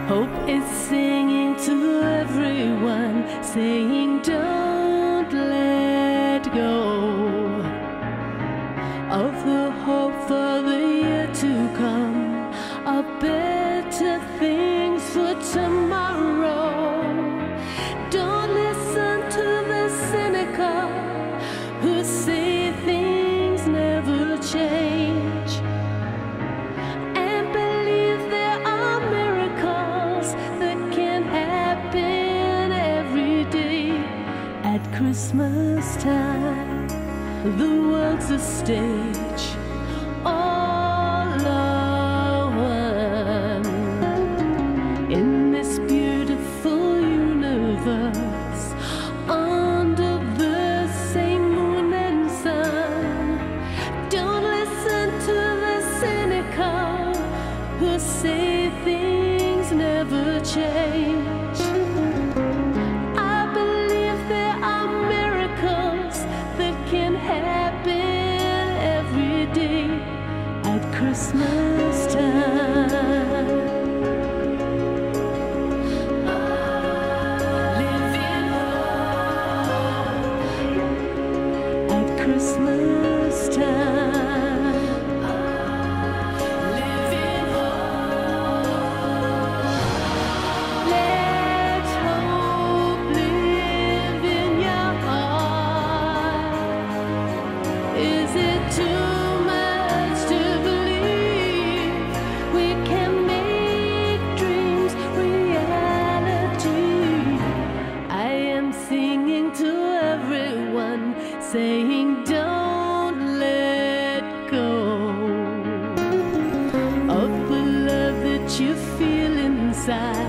Hope is singing to everyone, saying don't let go of the hope for the year to come, of better things for tomorrow. Don't listen to the cynical who say things never change, and believe there are miracles that can happen every day. At Christmas time, the world's a stage, all are one. In this beautiful universe, under the same moon and sun, don't listen to the cynical who say things never change. I believe there are miracles that can happen every day at Christmas time. Christmas time, living hope. Let hope live in your heart. Is it too much to believe we can make dreams reality? I am singing to everyone, saying don't let go of the love that you feel inside.